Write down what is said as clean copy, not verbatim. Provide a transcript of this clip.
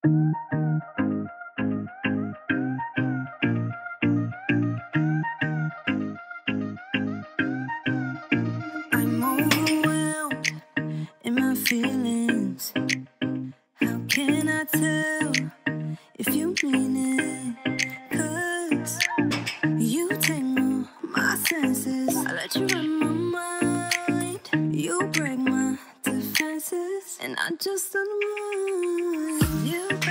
I'm overwhelmed in my feelings. How can I tell if you mean it? 'Cause you tangle my senses. I let you run my mind. You break my defenses, and I just don't want you.